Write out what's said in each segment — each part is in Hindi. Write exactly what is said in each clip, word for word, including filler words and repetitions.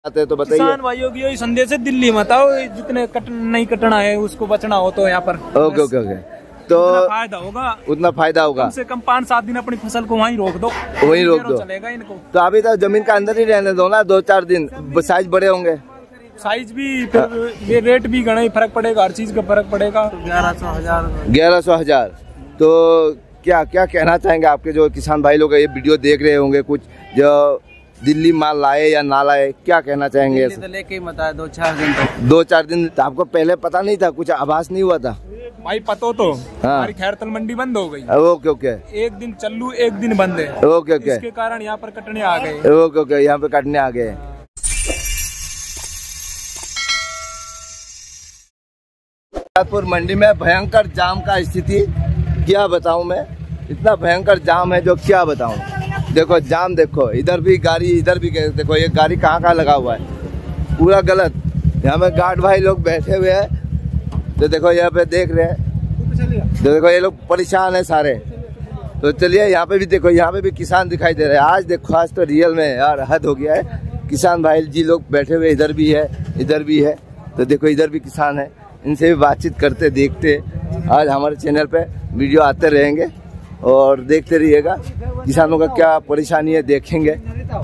आते तो बताइए। किसान भाइयों की यही संदेश है, दिल्ली मत आओ, जितने कट नहीं कटना है उसको बचना हो तो यहाँ पर ओके ओके ओके तो उतना फायदा होगा, उतना फायदा होगा। कम से कम पाँच सात दिन अपनी फसल को वहीं रोक दो, वहीं रोक दो चलेगा इनको। तो अभी तो जमीन का अंदर ही रहने दो ना, दो चार दिन साइज बड़े होंगे, साइज भी फिर ये रेट भी घना ही फर्क पड़ेगा, हर चीज का फर्क पड़ेगा। ग्यारह सौ हजार ग्यारह सौ हजार तो क्या क्या कहना चाहेंगे आपके जो किसान भाई लोग ये वीडियो देख रहे होंगे, कुछ जो दिल्ली माल लाए या ना लाए, क्या कहना चाहेंगे? तो लेके ही मत आए दो चार दिन तक। दो चार दिन तो आपको पहले पता नहीं था, कुछ आभास नहीं हुआ था? भाई पतो तो हाँ। हमारी खैरतल मंडी बंद हो गई। ओके ओके एक दिन चल्लू एक दिन बंद है। ओके ओके इसके कारण यहाँ पर कटने आ गए। ओके ओके यहाँ पे कटने आ गए। शाहपुर मंडी में भयंकर जाम का स्थिति क्या बताऊं मैं, इतना भयंकर जाम है जो क्या बताऊं। देखो जाम, देखो इधर भी गाड़ी, इधर भी देखो, ये गाड़ी कहाँ कहाँ लगा हुआ है, पूरा गलत। यहाँ पे गार्ड भाई लोग बैठे हुए हैं, तो देखो यहाँ पे देख रहे हैं, तो देखो ये लोग परेशान है सारे। तो चलिए यहाँ पे भी देखो, यहाँ पे भी किसान दिखाई दे रहे हैं। आज देखो, आज तो रियल में यार हद हो गया है। किसान भाई जी लोग बैठे हुए, इधर भी है इधर भी है, तो देखो इधर भी किसान है, इनसे भी बातचीत करते देखते आज हमारे चैनल पे वीडियो आते रहेंगे और देखते रहिएगा किसानों का क्या परेशानी है, देखेंगे।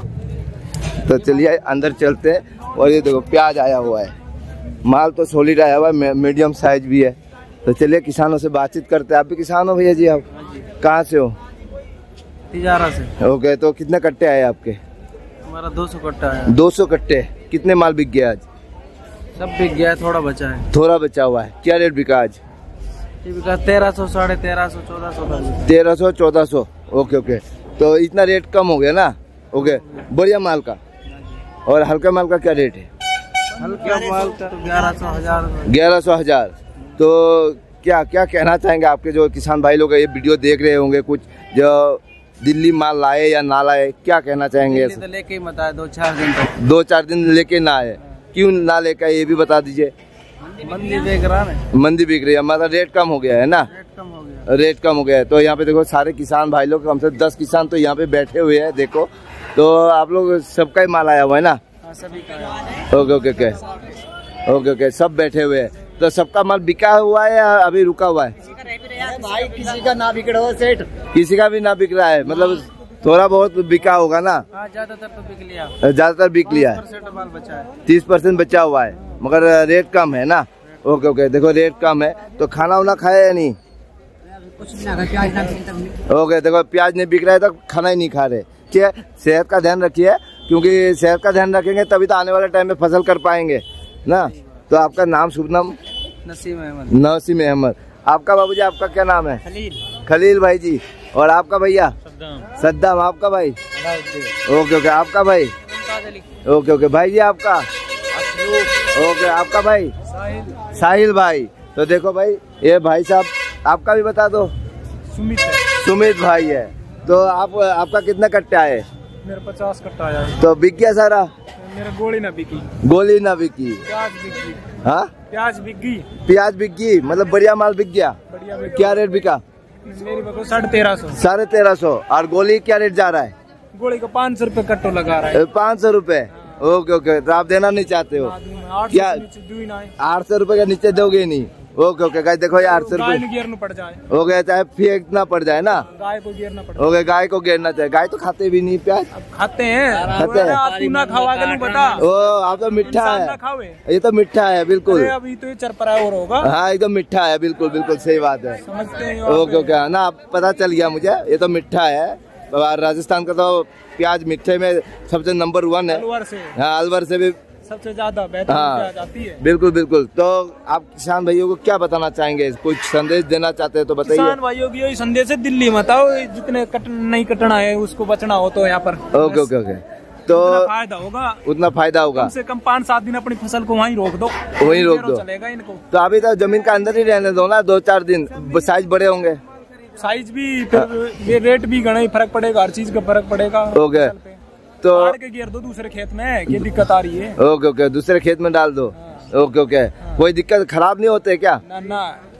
तो चलिए अंदर चलते हैं। और ये देखो प्याज आया हुआ है, माल तो सॉलिड आया हुआ है, मीडियम साइज भी है। तो चलिए किसानों से बातचीत करते हैं। आप भी किसान हो भैया जी? आप कहाँ से हो? तिजारा से। ओके, तो कितने कट्टे आए आपके? हमारा दो सौ कट्टा है। दो सौ कट्टे। कितने माल बिक गया आज? सब बिक गया है, थोड़ा बचा है। थोड़ा बचा हुआ है। क्या रेट बिका आज? तेरह सौ, साढ़े तेरह सौ, चौदह सौ तेरह सौ चौदह सौ। ओके ओके, तो इतना रेट कम हो गया ना। ओके, बढ़िया माल का। और हल्का माल का क्या रेट है? हल्का माल का ग्यारह सौ हजार ग्यारह सौ हजार तो क्या क्या कहना चाहेंगे आपके जो किसान भाई लोग ये वीडियो देख रहे होंगे, कुछ जो दिल्ली माल लाए या ना लाए, क्या कहना चाहेंगे? तो लेके ही मत आए दो चार दिन तक। दो चार दिन लेके ना आए, क्यों ना लेकर ये भी बता दीजिए। मंदी देख रहा है, मंदी बिक रही है, मतलब रेट कम हो गया है ना। रेट कम हो गया रेट कम हो गया है। तो यहाँ पे देखो सारे किसान भाई लोग, कम से दस किसान तो यहाँ पे बैठे हुए हैं। देखो तो आप लोग सबका ही माल आया हुआ है ना? सभी का। Okay okay okay okay okay सब बैठे हुए हैं। तो सबका माल बिका हुआ है या अभी रुका हुआ है? भाई किसी का ना बिक रहा है सेठ, किसी का भी ना बिक रहा है, मतलब थोड़ा बहुत बिका होगा ना? ज्यादातर तो बिक लिया, ज्यादातर बिक लिया है। माल बचा है, तीस परसेंट बचा हुआ है, मगर रेट कम है ना। ओके ओके, देखो रेट कम है। तो खाना वाना खाया या नहीं? कुछ नहीं। ओके, देखो प्याज नहीं बिक रहा है तो खाना ही नहीं खा रहे। क्या सेहत का ध्यान रखिए, क्योंकि सेहत का ध्यान रखेंगे तभी तो आने वाले टाइम में फसल कर पाएंगे ना। तो आपका नाम, शुभ नाम? नसीम अहमद। नसीम अहमद। आपका बाबूजी, आपका क्या नाम है? खलील। खलील भाई जी। और आपका भैया? सद्दाम। सद्दाम। आपका भाई? ओके ओके, आपका भाई? ओके ओके, भाई जी आपका? ओके, आपका भाई? साहिल भाई। तो देखो भाई, ये भाई साहब, आपका भी बता दो। सुमित। सुमित भाई है। तो आप आपका कितना कट्टा है? मेरा पचास कट्टा आया है। तो बिक गया सारा? मेरा गोली ना बिकी। गोली ना बिकी? प्याज बिक गई। हाँ, प्याज बिक गई। प्याज बिक गई, मतलब बढ़िया माल बिक गया। बढ़िया बिक। क्या रेट बिका? मेरी बको साढ़े तेरह सौ। साढ़े तेरह सौ। और गोली क्या रेट जा रहा है? गोली का पाँच सौ रूपये कट्टो लगा रहा है। पाँच सौ रूपये। ओके ओके, तो आप देना नहीं चाहते हो क्या? आठ सौ रूपये का नीचे दोगे नहीं? ओके ओके, गाय देखो ये आठ सौ रूपये गिरना पड़ जाए, हो गया, चाहे फेंकना पड़ जाए ना, गाय को गिरना पड़ हो गया, गाय को गिरना चाहिए। गाय तो खाते भी नहीं प्याज। खाते हैं, खाते हैं। आप तू ना खावा के नहीं बता। ओ, आप तो मिठा है, खावे। ये तो मिठा है बिल्कुल। अभी तो ये चरपरा और होगा। हाँ, एकदम मिठा है, बिल्कुल बिल्कुल सही बात है। समझते हैं। ओके ओके, ना पता चल गया मुझे, ये तो मिठा है। राजस्थान का तो प्याज मिठे में सबसे नंबर वन है। अलवर से। हाँ, अलवर से भी सबसे ज्यादा बेहतर प्याज आती है। बिल्कुल बिल्कुल। तो आप किसान भाइयों को क्या बताना चाहेंगे, कुछ संदेश देना चाहते हैं तो बताइए। किसान भाइयों की यही संदेश है, दिल्ली मत आओ, जितने कट नहीं कटना है उसको बचना हो तो यहाँ पर। ओके ओके ओके, तो फायदा होगा, उतना फायदा होगा। कम से कम पाँच सात दिन अपनी फसल को वहीं रोक दो, वहीं रोक दो, चलेगा इनको। तो अभी तो जमीन का अंदर ही रहने दो ना, दो चार दिन साइज बड़े होंगे। साइज भी फिर ये रेट भी घना ही फर्क पड़ेगा, हर चीज का फर्क पड़ेगा। ओके, तो के गिर दो दूसरे खेत में, ये दिक्कत आ रही है। ओके ओके, दूसरे खेत में डाल दो। ओके ओके, कोई दिक्कत खराब नहीं होते क्या? ना ना,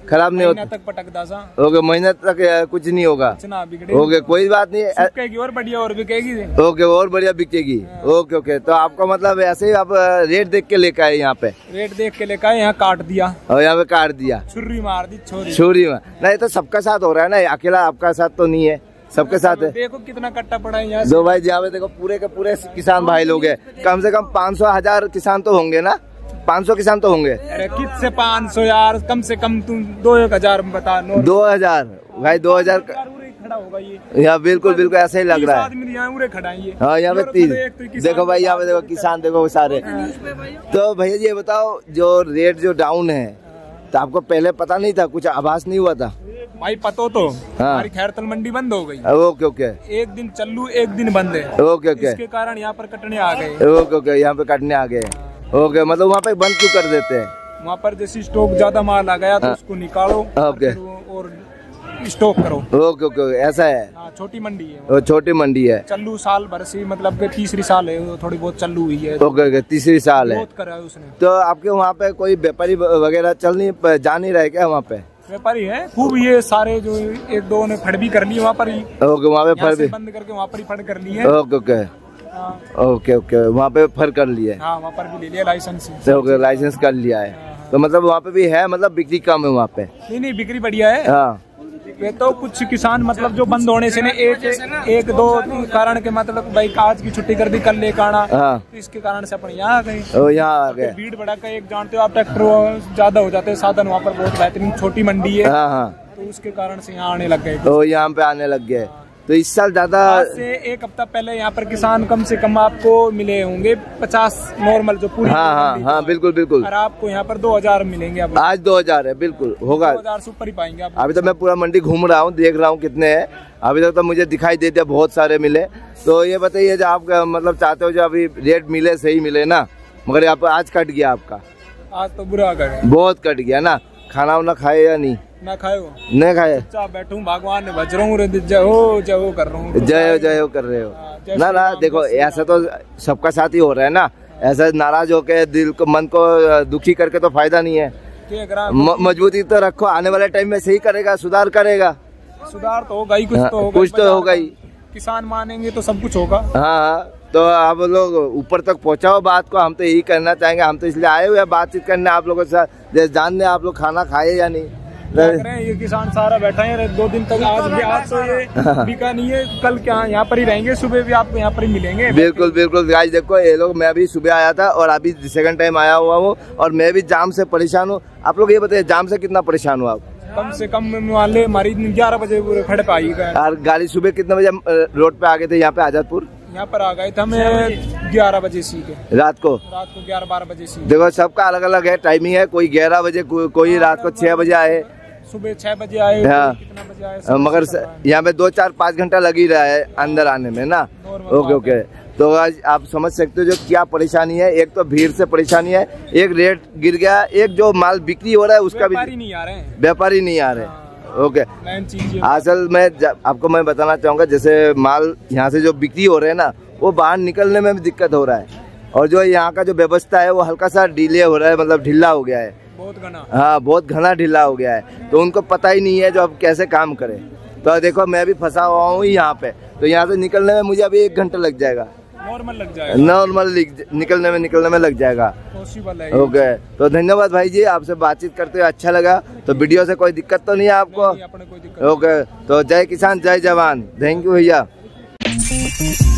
खराब नहीं होता तक पटकदा सा ओके, महीने तक कुछ नहीं होगा ओके, कोई बात नहीं, और बढ़िया और बिकेगी ओके, और बढ़िया बिकेगी ओके ओके। तो आपको मतलब ऐसे ही आप रेट देख के लेकर आए यहाँ पे? रेट देख के लेकर आए, यहाँ काट दिया और यहाँ पे काट दिया, छुरी मार दी, छोरी छुरी मार। नहीं तो सबका साथ हो रहा है ना, अकेला आपका साथ तो नहीं है, सबके साथ है। देखो कितना कट्टा पड़ा है यहाँ दो भाई यहाँ पे देखो, पूरे के पूरे किसान भाई लोग हैं, कम से कम पाँच सौ हजार किसान तो होंगे ना, पाँच सौ किसान तो होंगे। अरे किससे पाँच सौ यार, कम से कम तुम दो एक हजार बता। दो हजार भाई, दो हजार खड़ा होगा ये, यहाँ बिल्कुल बिल्कुल ऐसे ही लग रहा है। यहाँ खड़ा है ये, हाँ यहाँ पे तीस, देखो भाई यहाँ पे देखो किसान देखो वो सारे। तो भैया ये बताओ, जो रेट जो डाउन है, तो आपको पहले पता नहीं था, कुछ आभास नहीं हुआ था? भाई पतो तो हाँ। हमारी खैरतल मंडी बंद हो गई। ओके ओके, एक दिन चल्लू एक दिन बंद है। ओके ओके, इसके कारण यहाँ पर कटने आ गए। ओके ओके, यहाँ पे कटने आ गए ओके। मतलब वहाँ पे बंद क्यों कर देते हैं? वहाँ पर जैसे स्टॉक ज्यादा माल आ गया तो उसको निकालो ओके और स्टॉक करो। ओके ओके, ऐसा है। हाँ, छोटी मंडी है वो छोटी मंडी है। चल्लू साल भर से मतलब के तीसरी साल है, वो थोड़ी बहुत चल्लू हुई है। ओके ओके, तीसरी साल है, बहुत करा है उसने। तो आपके वहाँ पे कोई व्यापारी वगैरह चल नहीं जा नहीं रहे क्या? वहाँ पे व्यापारी है खूब, ये सारे जो एक दो ने फड़ भी कर ली वहाँ पर ही। ओके, वहाँ पे फड़ भी बंद करके वहाँ पर ही फड़ कर ली है। ओके ओके ओके ओके, वहाँ पे फर कर लिए। हाँ, वहाँ पर भी ले लिया लाइसेंस। ओके, लाइसेंस कर लिया है। तो मतलब वहाँ पे भी है, मतलब बिक्री कम है वहाँ पे? नहीं नहीं, बिक्री बढ़िया है। हाँ, ये तो कुछ किसान मतलब जो बंद होने से ने एक एक दो कारण के मतलब भाई आज की छुट्टी कर दी, कल लेकर आना, हाँ, तो इसके कारण से अपन यहाँ आ गए। ओ यहाँ आ गए। भीड़ भड़ा का एक जानते हो आप, ट्रैक्टर ज्यादा हो जाते हैं, साधन वहाँ पर बहुत बेहतरीन, छोटी मंडी है। हाँ हाँ, तो उसके कारण से यहाँ आने लग गए। तो यहाँ पे आने लग गए। तो इस साल ज्यादा से एक हफ्ता पहले यहाँ पर किसान कम से कम आपको मिले होंगे पचास नॉर्मल जो पूरी। हाँ हाँ हाँ, बिल्कुल बिल्कुल। और आपको यहाँ पर दो हजार मिलेंगे। अब आज दो हजार है, बिल्कुल होगा, दो हजार से ऊपर ही पाएंगे आप। अभी तो मैं पूरा मंडी घूम रहा हूँ, देख रहा हूँ कितने हैं। अभी तक तो मुझे दिखाई देते बहुत सारे मिले। तो ये बताइए, जो आप मतलब चाहते हो जो अभी रेट मिले, सही मिले ना, मगर यहाँ पर आज कट गया आपका? आज तो बुरा गए, बहुत कट गया ना। खाना वाना खाए या नहीं? ना खाए हो? नहीं खाए। बैठूं भगवान ने भज रहा हूँ, जय हो जय हो कर रहा हूँ, जय हो जय हो कर रहे हो ना ना। देखो ऐसा तो सबका साथ ही हो रहा है ना, ऐसा नाराज होके दिल को मन को दुखी करके तो फायदा नहीं है। मजबूती तो रखो, आने वाले टाइम में सही करेगा, सुधार करेगा। सुधार तो होगा ही, कुछ तो होगा, कुछ तो होगा ही। किसान मानेंगे तो सब कुछ होगा। हाँ हाँ, तो आप लोग ऊपर तक पहुँचाओ बात को, हम तो यही करना चाहेंगे। हम तो इसलिए आए हुए हैं बातचीत करने आप लोगों के साथ, जैसे जानने आप लोग खाना खाए या नहीं। ये किसान सारा बैठा है दो दिन तक, आज भी आज तो ये बिका नहीं है, कल क्या यहाँ पर ही रहेंगे, सुबह भी आपको यहाँ पर ही मिलेंगे। बिल्कुल बिल्कुल गाइस, देखो ये लोग, मैं भी सुबह आया था और अभी सेकंड टाइम आया हुआ हूँ, और मैं भी जाम से परेशान हूँ। आप लोग ये बताइए, जाम से कितना परेशान हो आप? कम से कम मान ले हमारी ग्यारह बजे खड़े पे आई गए। और गाड़ी सुबह कितने बजे रोड पे आ गए थे यहाँ पे आजादपुर? यहाँ पर आ गए थे हमें ग्यारह बजे सीखे, रात को रात को ग्यारह बारह बजे सीखे। देखो सबका अलग अलग है टाइमिंग है, कोई ग्यारह बजे, को, कोई रात को छह बजे आए, सुबह छह बजे आए, हाँ, कितना बजे आए, मगर यहाँ पे दो चार पाँच घंटा लग ही रहा है अंदर आने में ना। ओके ओके, तो आज आप समझ सकते हो जो क्या परेशानी है। एक तो भीड़ से परेशानी है, एक रेट गिर गया, एक जो माल बिक्री हो रहा है उसका भी व्यापारी नहीं आ रहे हैं, व्यापारी नहीं आ रहे। Okay, okay। असल में आपको मैं बताना चाहूँगा, जैसे माल यहाँ से जो बिक्री हो रहे हैं ना, वो बाहर निकलने में भी दिक्कत हो रहा है, और जो यहाँ का जो व्यवस्था है वो हल्का सा डिले हो रहा है, मतलब ढीला हो गया है, बहुत घना। हाँ, बहुत घना ढीला हो गया है। तो उनको पता ही नहीं है जो अब कैसे काम करे। तो देखो मैं भी फंसा हुआ हूँ यहाँ पे, तो यहाँ से निकलने में मुझे अभी एक घंटा लग जाएगा, नॉर्मल लग जाएगा, नॉर्मल निकलने में निकलने में लग जाएगा। पॉसिबल है। ओके, तो धन्यवाद भाई जी, आपसे बातचीत करते हुए अच्छा लगा। तो वीडियो से कोई दिक्कत तो नहीं है आपको? नहीं, नहीं, कोई दिक्कत। ओके, तो जय किसान जय जवान, थैंक यू भैया।